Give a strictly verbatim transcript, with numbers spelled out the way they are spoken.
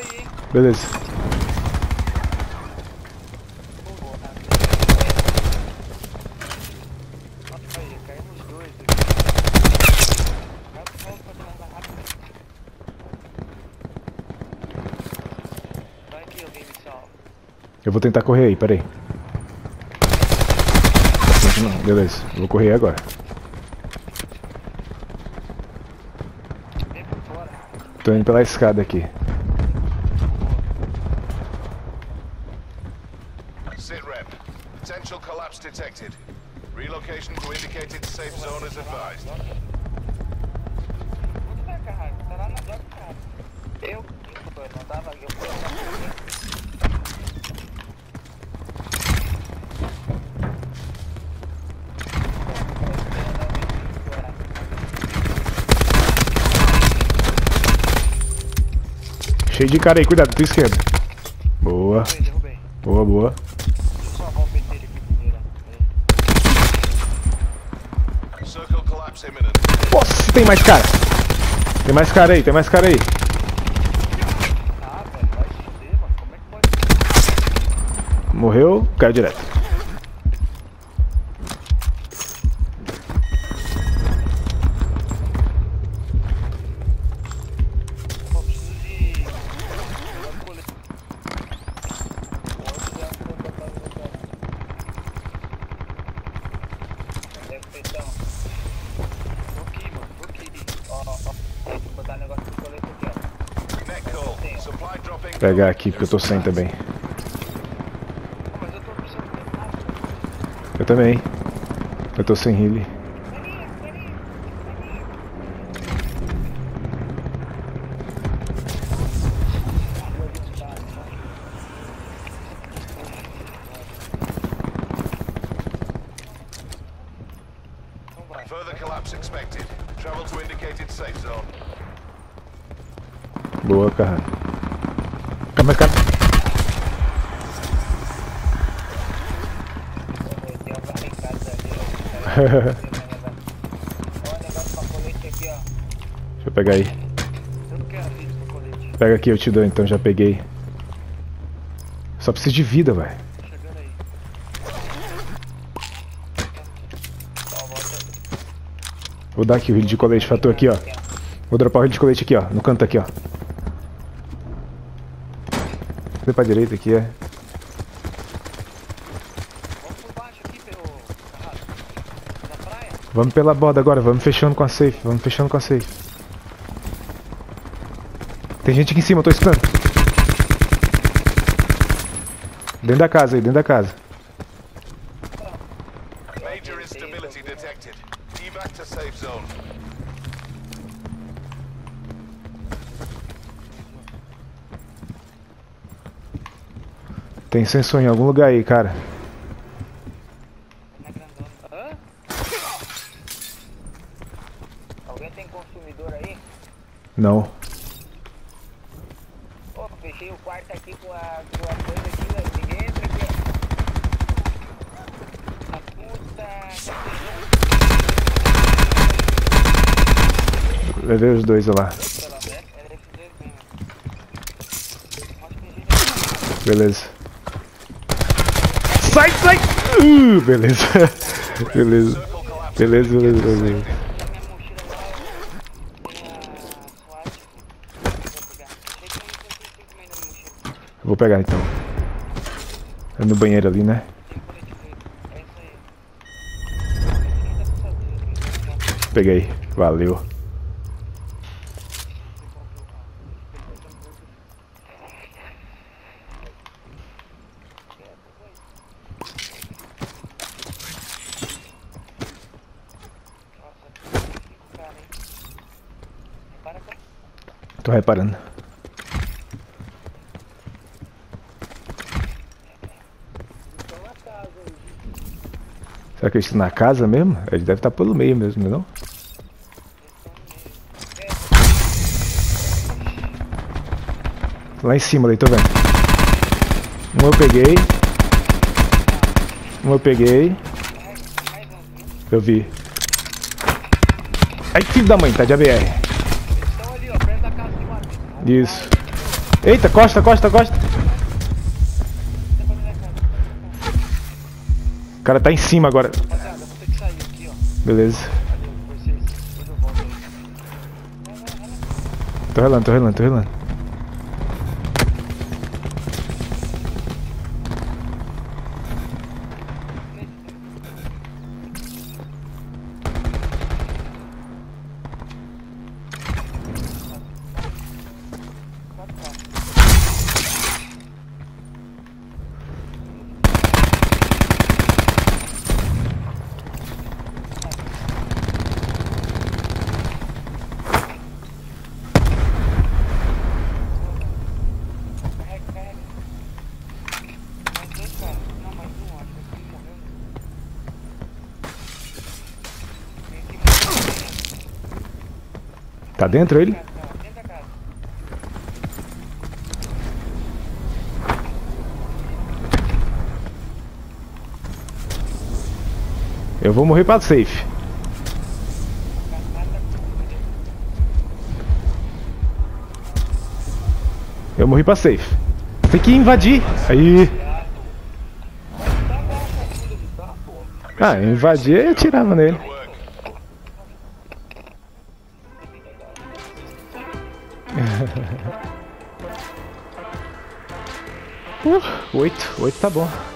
aí, hein? Beleza. Aí, caímos dois aqui. Vai aqui, alguém me salva. Eu vou tentar correr aí, peraí. Não, beleza, eu vou correr agora. Vem por fora. Tô indo pela escada aqui. Sitrep. Potential collapse detected. Relocation to indicated safe zone is advised. Onde tá, caralho? Tá lá na doca, cara. Eu? Não tava aqui, eu fui lá. Cheio de cara aí, cuidado, tua esquerda. Boa. Derrubei, derrubei. Boa, boa. Deixa eu só arrumar o P T aqui primeiro. Circle collapse imminent. Nossa, tem mais cara. Tem mais cara aí, tem mais cara aí. Ah, velho, vai se fuder, mano. Como é que pode? Morreu, caiu direto. Pô, preciso de... Deve ter então. Tô aqui, mano. Tô aqui. Ó, ó, ó. Tem que botar negócio do colete aqui, ó. Net call. Supply dropping. Vou pegar aqui porque eu tô sem também. Pô, mas eu tô precisando de nada. Eu também. Eu tô sem healing. Further collapse expected. Travel to indicated safe zone. Boa, cara. Calma aí, cara. Tem uma barricada ali, ó. Ó, o negócio pra colete aqui, ó. Deixa eu pegar aí. Eu não quero vídeo pra colete. Pega aqui, eu te dou então, já peguei. Só preciso de vida, velho. Tô chegando aí. Ó, volta. Vou dar aqui o heal de colete pra tu aqui, ó. Vou dropar o heal de colete aqui, ó. No canto aqui, ó. Cadê pra direita aqui, é? Vamos por baixo aqui, pelo... Carrado. Na praia? Vamos pela borda agora, vamos fechando com a safe. Vamos fechando com a safe. Tem gente aqui em cima, eu tô esperando. Dentro da casa aí, dentro da casa. Major instability detected. Evac to safe zone. Tem sensor em algum lugar aí, cara. Na grandona. Hã? Alguém tem consumidor aí? Não. Pô, fechei o quarto aqui com a, com a coisa aqui, velho. Ninguém entra aqui, ó. A puta... Levei os dois lá. Pela beca, era esses dois mesmo. Acho que tem gente aqui. Beleza. Sai, sai! Uh, beleza. Beleza. Circle collapse. Beleza, beleza, beleza. Na minha mochila lá, tem a SWAT. Vou pegar. Achei que tem cento e cinco ainda na mochila. Vou pegar então. É no banheiro ali, né? Tem colete verde. É isso aí. Nem dá pra fazer. Peguei. Valeu. Tô reparando. Será que eles estão na casa mesmo? Eles devem estar pelo meio mesmo, não? Lá em cima, ali, tô vendo. Um eu peguei. Um eu peguei. Eu vi. Ai, filho da mãe, tá de A B R. Estão ali, ó, perto da casa de Matheus. Isso. Eita, costa, costa, costa. O cara tá em cima agora. Rapaziada, eu vou ter que sair aqui, ó. Beleza. Valeu, vocês. Depois eu volto aí. Vai, vai, vai. Tô relando, tô relando, tô relando. Carrega, carrega. Mais dois caras. Não, mais um, acho que ele morreu. Tem aqui mais Tá dentro ele? um cara, tá dentro da casa. Eu vou morrer pra safe. Eu morri pra safe. Tem que invadir. Aí. Ah, invadir eu atirava nele. uh, oito, oito tá bom.